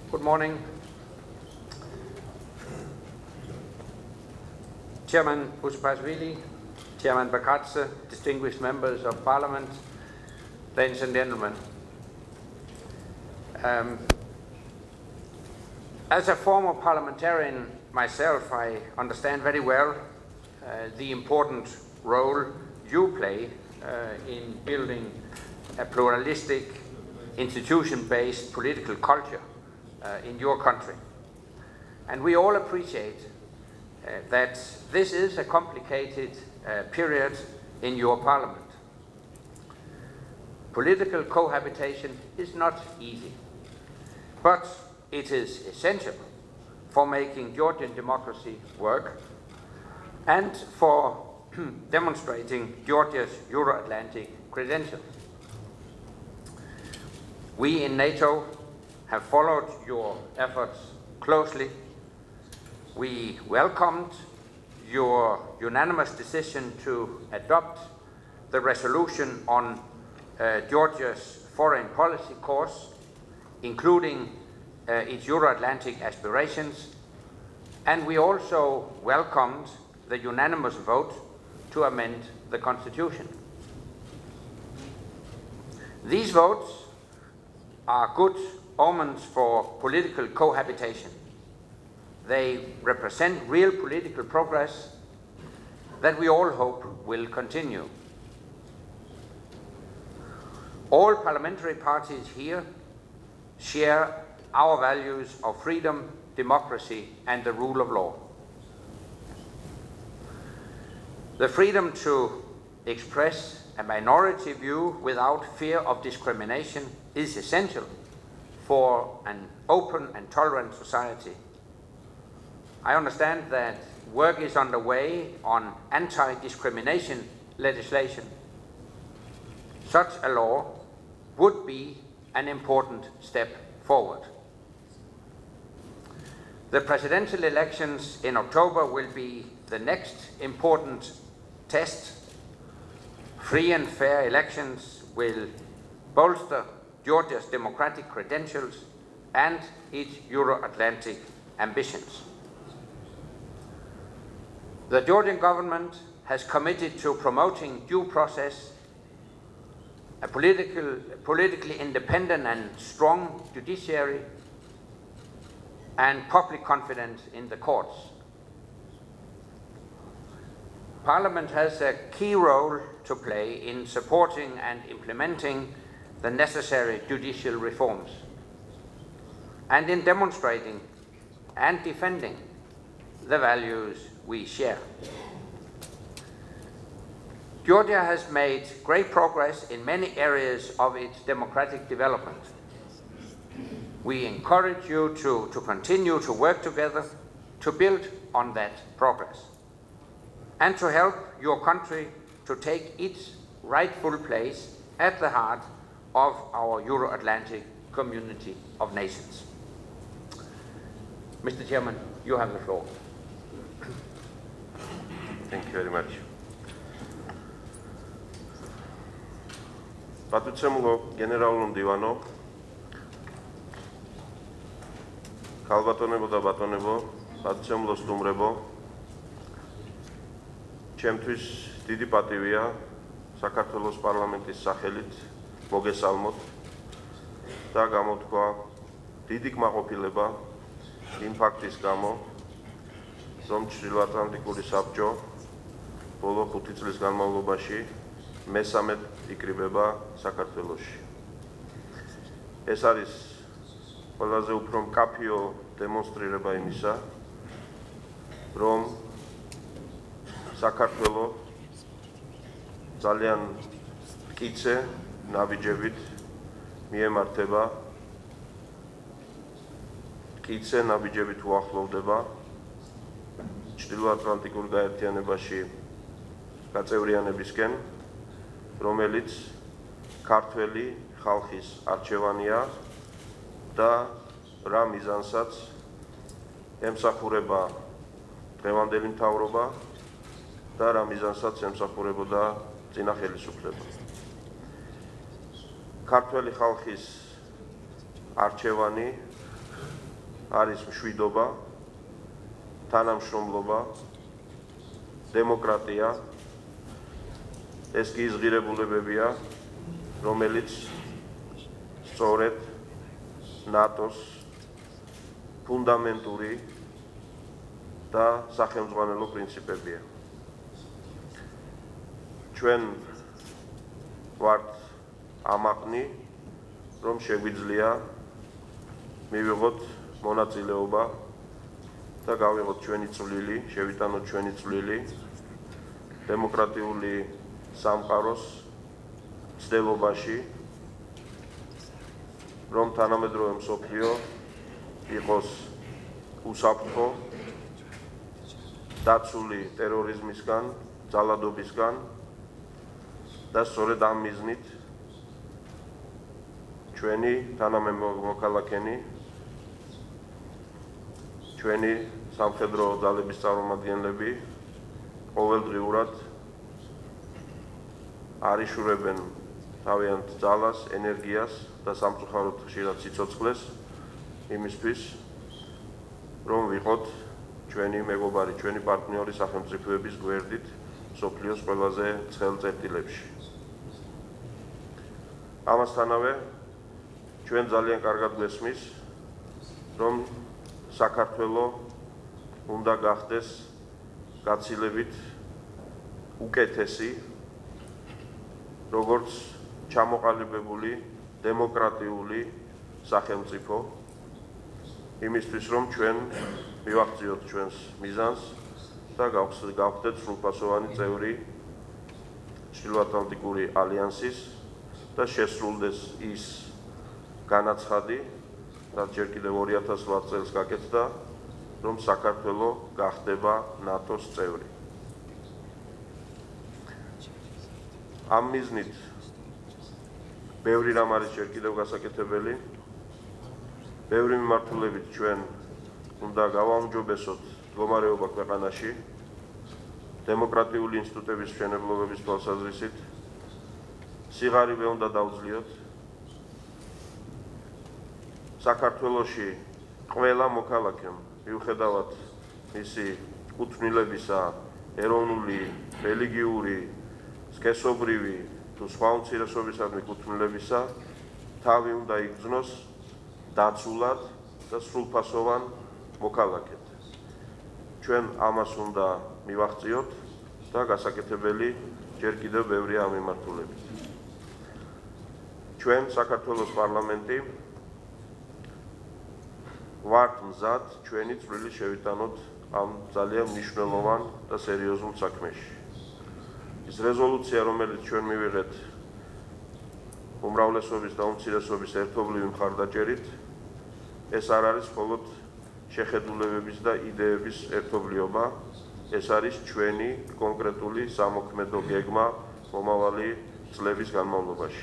Good morning. Chairman Busupashvili, Chairman Bakatse, distinguished members of Parliament, ladies and gentlemen. As a former parliamentarian myself, I understand very well the important role you play in building a pluralistic, institution-based political culture in your country. And we all appreciate that this is a complicated period in your parliament. Political cohabitation is not easy, but it is essential for making Georgian democracy work and for demonstrating Georgia's Euro-Atlantic credentials. We in NATO have followed your efforts closely. We welcomed your unanimous decision to adopt the resolution on Georgia's foreign policy course, including its Euro-Atlantic aspirations, and we also welcomed the unanimous vote to amend the Constitution. These votes are good omens for political cohabitation. They represent real political progress that we all hope will continue. All parliamentary parties here share our values of freedom, democracy, and the rule of law. The freedom to express a minority view without fear of discrimination is essential for an open and tolerant society. I understand that work is underway on anti-discrimination legislation. Such a law would be an important step forward. The presidential elections in October will be the next important test. Free and fair elections will bolster Georgia's democratic credentials and its Euro-Atlantic ambitions. The Georgian government has committed to promoting due process, a politically independent and strong judiciary, and public confidence in the courts. Parliament has a key role to play in supporting and implementing the necessary judicial reforms, and in demonstrating and defending the values we share. Georgia has made great progress in many areas of its democratic development. We encourage you to continue to work together to build on that progress and to help your country to take its rightful place at the heart of our Euro-Atlantic community of nations. Mr. Chairman, you have the floor. Thank you very much. Պատուցემլո գեներալում դիվանո, Kalvatonebo da batonebo, պատուցեմլո ստումրebo, ჩემთვის დიდი პატივია საქართველოს პარლამენტის სახელით მოგესალმოთ და გამოთქვა დიდი კმაყოფილება იმ ფაქტის გამო, რომ ჩრდილოატლანტიკური საბჭო ბოლო 5 წლის განმავლობაში მესამედ იკრიბება საქართველოში. ეს არის ყველაზე უფრო მკაფიო დემონსტრირება იმისა, რომ საქართველო ძალიან მტკიცე ნაბიჯებით მიემართება, მტკიცე ნაბიჯებით უახლოვდება ჩრდილოატლანტიკურ გაერთიანებაში გაწევრიანებისკენ, რომელიც ქართველი ხალხის არჩევანია და რა მიზანსაც ემსახურება დღევანდელი მთავრობა და რა მიზანსაც ემსახურებოდა წინა ხელისუფლება. ქართველი ხალხის არჩევანი არის მშვიდობა, თანამშრომლობა, დემოკრატია, ეს კი იზღირებულებებია, რომელიც სწორედ ნატოს ფუნდამენტური და სახელმძღვანელო პრინციპებია. ჩვენ ვართ ამაყნი, რომ შეგვიძლია მივიღოთ მონაწილეობა და გავიღოთ ჩვენი წვლილი, შევიტანოთ ჩვენი წვლილი დემოკრატიული სამყაროს ცდილობაში, რომ თანამედროვე მსოფლიო იყოს უსაფრთხო, დაცული ტერორიზმისგან, ძალადობისგან და სწორედ ამ მიზნით ჩვენი თანამოქალაქენი, ჩვენი სამხედრო ძალების წარმომადგენლები ყოველდღიურად არიშურებენ თავიანთ ძალას, ენერგიას და სამწუხაროდ ხშირად სიცოცხლეს იმისთვის, რომ ვიყოთ ჩვენი მეგობარი, ჩვენი პარტნიორი სახელმწიფოების გვერდით მსოფლიოს ყველაზე ცხელ წერტილებში. ამასთანავე ჩვენ ძალიან კარგად გვესმის, რომ საქართველო უნდა გახდეს გაცილებით უკეთესი, როგორც ჩამოყალიბებული დემოკრატიული სახელმწიფო, იმისთვის, რომ ჩვენ მივაღწიოთ ჩვენს მიზანს და გავხდეთ სრულფასოვანი წევრი ჩრდილოატლანტიკური ალიანსის და შესრულდეს ის განაცხადი, რაც ჯერ კიდევ 2008 წელს გაკეთდა, რომ საქართველო გახდება ნატოს წევრი. ამ მიზნით ბევრი რამ არის ჯერ კიდევ გასაკეთებელი, ბევრი მიმართულებით ჩვენ უნდა გავაუმჯობესოთ მდგომარეობა ქვეყანაში, დემოკრატიული ინსტიტუტების მშენებლობების თვალსაზრისით, სიღარიბე უნდა დავძლიოთ. საქართველოში ყველა მოქალაქემ, მიუხედავად მისი კუთვნილებისა, ეროვნული, რელიგიური, სქესობრივი თუ სხვა უმცირესობისადმი კუთვნილებისა, თავი უნდა იგრძნოს დაცულად და სრულფასოვან მოქალაქედ. ჩვენ ამას უნდა მივაღწიოთ და გასაკეთებელი ჯერ კიდევ ბევრია ამ მიმართულებით. ჩვენ საქართველოს პარლამენტი ვართ მზად ჩვენი წვლილი შევიტანოთ ამ ძალიან მნიშვნელოვან და სერიოზულ საქმეში. ის რეზოლუცია, რომელიც ჩვენ მივიღეთ უმრავლესობის და უმცირესობის ერთობლივი მხარდაჭერით, ეს არ არის მხოლოდ შეხედულებების და იდეების ერთობლიობა, ეს არის ჩვენი კონკრეტული სამოქმედო გეგმა მომავალი წლების განმავლობაში.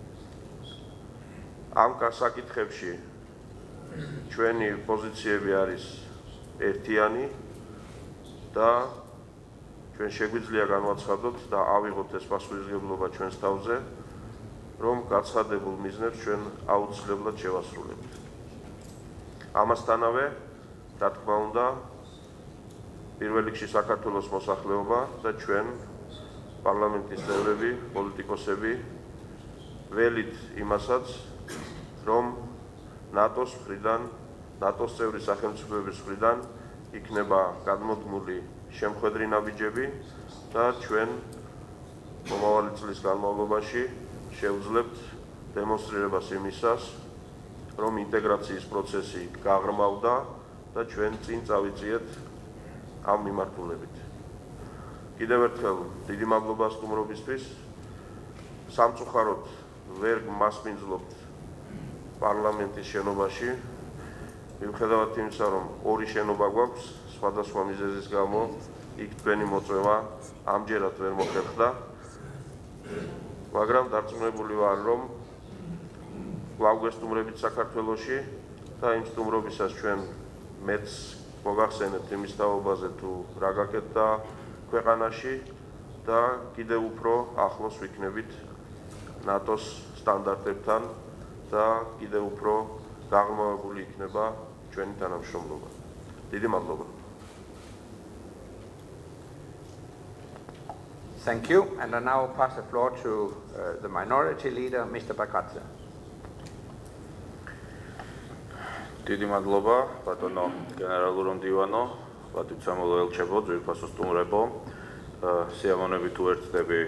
ამ საკითხებში ჩვენი პოზიციები არის ერთიანი და ჩვენ შეგვიძლია განვაცხადოთ და ავიღოთ ეს პასუხისმგებლობა ჩვენს თავზე, რომ გაცხადებულ მიზნებს ჩვენ აუცილებლად შევასრულებთ. ამასთანავე, რა თქმა უნდა, პირველ რიგში საქართველოს მოსახლეობა და ჩვენ პარლამენტის წევრები, პოლიტიკოსები ველით იმასაც, რომ ნატოს მხრიდან, ნატოს წევრი სახელმწიფოების მხრიდან იქნება გადმოდმული შემხედრი ნაბიჯები და ჩვენ მომავალი წლის განმავლობაში შევძლებთ დემონსტრირებას იმისას, რომ ინტეგრაციის პროცესი გაღრმავდა და ჩვენ წინ წავიწიეთ ამ მიმართულებით. კიდევ ერთხელ დიდი მადლობა სტუმრობისთვის. სამწუხაროდ ვერ მასპინძლობთ პარლამენტის შენობაში, მიუხედავად იმისა, რომ ორი შენობა გვაქვს, სხვადასხვა მიზეზის გამო იქ თქვენი მოწვევა ამჯერად ვერ მოხერხდა, მაგრამ დარწმუნებული ვარ, რომ ვაგვესტუმრებით საქართველოში და იმ სტუმრობისას ჩვენ მეც მოგახსენებთ იმის თაობაზე თუ რა გაკეთდა ქვეყანაში და კიდევ უფრო ახლოს ვიქნებით ნატოს სტანდარტებთან და კიდევ უფრო გაღრმავებული იქნება ჩვენი თანამშრომლობა. დიდი მადლობა. Thank you, and I now pass the floor to the minority leader, Mr. Bakatze. დიდი მადლობა, ბატონო გენერალურ მდივანო, პატივცემულო ელჩებო, ძვირფასო სტუმრებო. სიამოვნებით უერთდები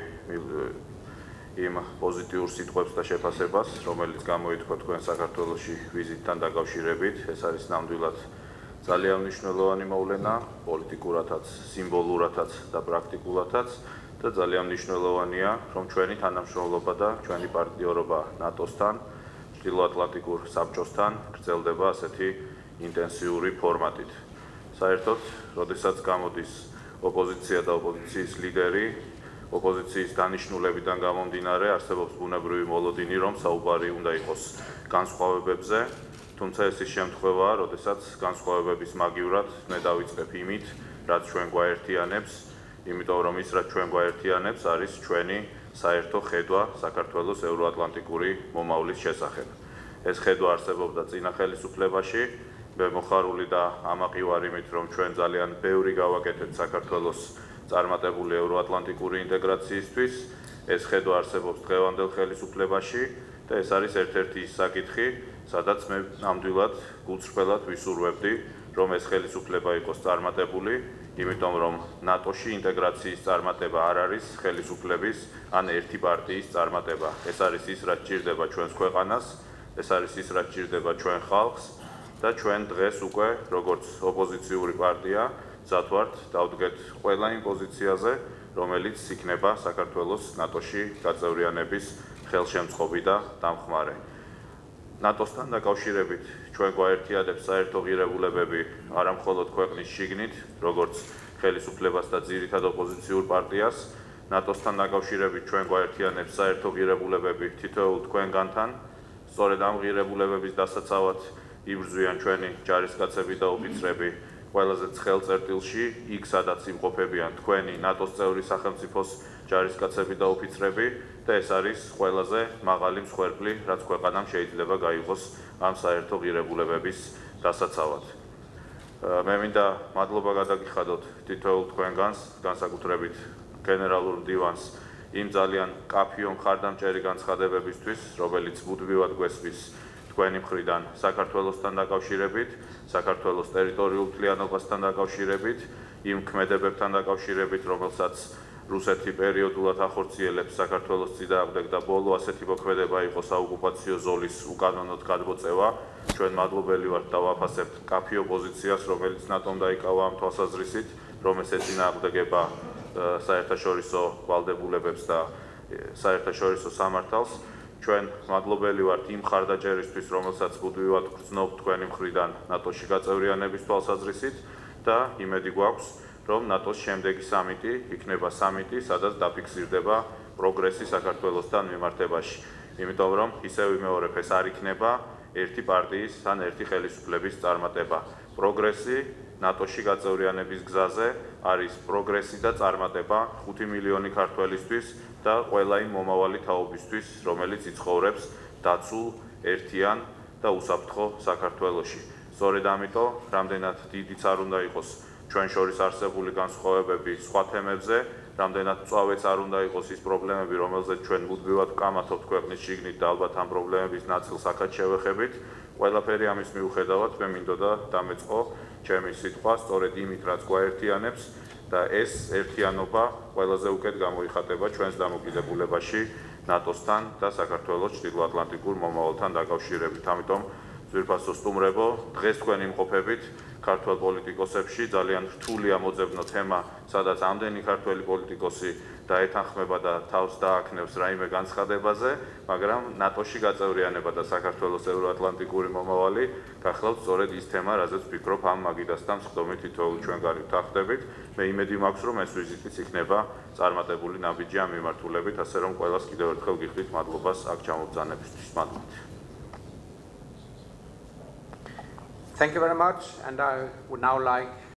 იმ პოზიტიურ სიტყვებს და შეფასებას, რომელიც გამოითქვა თქვენ საქართველოში ვიზიტთან დაკავშირებით. ეს არის ნამდვილად ძალიან მნიშვნელოვანი მოვლენა, პოლიტიკურათაც, სიმბოლურათაც და პრაქტიკულათაც და ძალიან მნიშვნელოვანია, რომ ჩვენი თანამშრომლობა და ჩვენი პარტნიორობა ნატოსთან, ჩრდილოატლანტიკურ საბჭოსთან გრძელდება ასეთი ინტენსიური ფორმატით. საერთოდ, როდესაც გამოდის ოპოზიცია და ოპოზიციის ლიდერი, ოპოზიციის დანიშნულებიდან გამომდინარე არსებობს ბუნებრივი მოლოდინი, რომ საუბარი უნდა იყოს განსხვავებებზე, თუმცა ეს ის შემთხვევაა, როდესაც განსხვავებების მაგივრად მე დავიწყებ იმით, რაც ჩვენ გვაერთიანებს, იმიტომ რომ ის, რაც ჩვენ გვაერთიანებს, არის ჩვენი საერთო ხედვა საქართველოს ევროატლანტიკური მომავლის შესახებ. ეს ხედვა არსებობდა წინა ხელისუფლებაში, მე მოხარული და ამაყივარ იმით, რომ ჩვენ ძალიან ბევრი გავაკეთეთ საქართველოს წარმატებული ევროატლანტიკური ინტეგრაციისთვის. ეს ხედვა არსებობს დღევანდელ ხელისუფლებაში და ეს არის ერთ-ერთი ის საკითხი, სადაც მე ნამდვილად გულწრფელად ვისურვებდი, რომ ეს ხელისუფლება იყოს წარმატებული, იმიტომ რომ ნატოში ინტეგრაციის წარმატება არ არის ხელისუფლების ან ერთი პარტიის წარმატება. ეს არის ის, რაც ჭირდება ჩვენს ქვეყანას, ეს არის ის, რაც ჭირდება ჩვენ ხალხს და ჩვენ დღეს უკვე, როგორც ოპოზიციური პარტია, მზად ვართ დავდგეთ ყველა იმ პოზიციაზე, რომელიც იქნება საქართველოს ნატოში გაწევრიანების ხელშემწყობი და დამხმარე. ნატოსთან დაკავშირებით ჩვენ გვაერთიანებს საერთო ღირებულებები არა მხოლოდ ქვეყნის შიგნით, როგორც ხელისუფლებას და ძირითად ოპოზიციურ პარტიას, ნატოსთან დაკავშირებით ჩვენ გვაერთიანებს საერთო ღირებულებები თითოეულ თქვენგანთან, სწორედ ამ ღირებულებების დასაცავად იბრძვიან ჩვენი ჯარისკაცები და ოფიცრები ყველაზე ცხელ წერტილში, იქ სადაც იმყოფებიან თქვენი ნატოს წევრი სახელმწიფოს ჯარისკაცები და ოფიცრები და ეს არის ყველაზე მაღალი მსხვერპლი, რაც ქვეყანამ შეიძლება გაიღოს ამ საერთო ღირებულებების დასაცავად. მე მინდა მადლობა გადაგიხადოთ თითოეულ თქვენგანს, განსაკუთრებით გენერალურ მდივანს იმ ძალიან კაფიო მხარდამჭერი განცხადებებისთვის, რომელიც მუდმივად გვესმის თქვენი მხრიდან საქართველოსთან დაკავშირებით, საქართველოს ტერიტორიულ მთლიანობასთან დაკავშირებით, იმ ქმედებებთან დაკავშირებით, რომელსაც რუსეთი პერიოდულად ახორციელებს საქართველოს წინააღმდეგ და ბოლო ასეთი მოქმედება იყო საოკუპაციო ზოლის უკანონოდ გადმოწევა. ჩვენ მადლობელი ვართ და ვაფასებთ კაფიო პოზიციას, რომელიც ნატომ დაიკავა ამ თვალსაზრისით, რომ ეს ეწინააღმდეგება საერთაშორისო ვალდებულებებს და საერთაშორისო სამართალს. ჩვენ მადლობელი ვართ იმ მხარდაჭერისთვის, რომელსაც მუდმივად გრძნობთ თქვენი მხრიდან ნატოში გაწევრიანების თვალსაზრისით და იმედი გვაქვს, რომ ნატოს შემდეგი სამიტი იქნება სამიტი, სადაც დაფიქსირდება პროგრესი საქართველოსთან მიმართებაში. იმიტომ რომ ისევ ვიმეორებ, ეს არ იქნება ერთი პარტიის ან ერთი ხელისუფლების წარმატება. პროგრესი ნატოში გაწევრიანების გზაზე არის პროგრესი და წარმატება 5 მილიონი ქართველისთვის და ყველა იმ მომავალი თაობისთვის, რომელიც იცხოვრებს დაცულ, ერთიან და უსაფრთხო საქართველოში. სწორედ ამიტომ, რამდენად დიდიც არ უნდა იყოს ჩვენ შორის არსებული განსხვავებები სხვა თემებზე, რამდენად მწვავეც არ უნდა იყოს ის პრობლემები, რომელზეც ჩვენ მუდმივად ვკამათობთ ქვეყნის შიგნით და ალბათ ამ პრობლემების ნაწილს აქაც შევეხებით. ყველაფერი ამის მიუხედავად მე მინდოდა დამეწყო ჩემი სიტყვა სწორედ იმით, რაც გვაერთიანებს და ეს ერთიანობა ყველაზე უკეთ გამოიხატება ჩვენს დამოკიდებულებაში ნატოსთან და საქართველოს ჩრდილოატლანტიკურ მომავალთან დაკავშირებით. ამიტომ ძვირფასო სტუმრებო, დღეს თქვენ იმყოფებით ქართველ პოლიტიკოსებში ძალიან რთული ამოძებნო თემა, სადაც ამდენი ქართველი პოლიტიკოსი დაეთანხმება და თავს დააქნევს რაიმე განცხადებაზე, მაგრამ ნატოში გაწევრიანება და საქართველოს ევროატლანტიკური მომავალი გახლავთ სწორედ ის თემა, რაზეც ვფიქრობ ამ მაგიდასთან სხდომით თითოეულ ჩვენგანი ვთანხმდებით. მე იმედი მაქვს, რომ ეს ვიზიტიც იქნება წარმატებული ნაბიჯი ამ მიმართულებით, ასე რომ ყველას კიდევ ერთხელ გიხდით მადლობას აქ ჩამობრძანებისთვის. მადლობთ. Thank you very much, and I would now like